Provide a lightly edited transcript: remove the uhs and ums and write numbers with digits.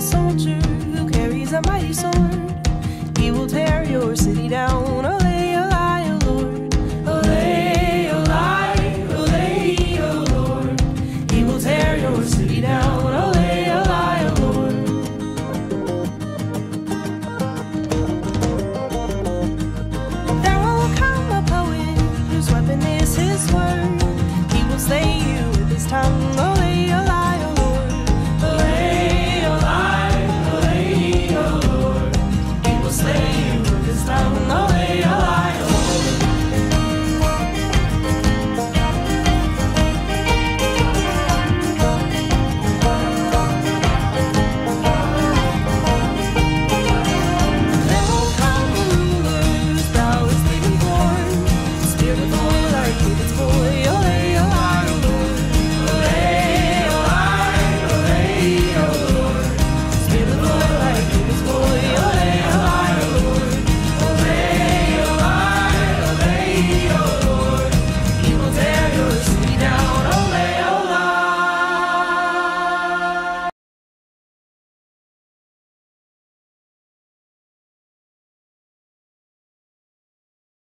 soldier who carries a mighty sword. He will tear your city down. Olay, olay, O Lord. Olay, olay, olay, O Lord. He will tear your city down. Olay, olay, O Lord. There will come a poet whose weapon is his word. He will slay you with his tongue. Olay, olay, O Lord. Olay, olay, olay, O Lord. He will slay you with his tongue. Olay, olay, O Lord. There will come a ruler whose brow is living corn. Spirit of the Lord like David's boy. Olay, olay, O Lord. Olay, olay, olay, O Lord. Spirit of the Lord like David's boy.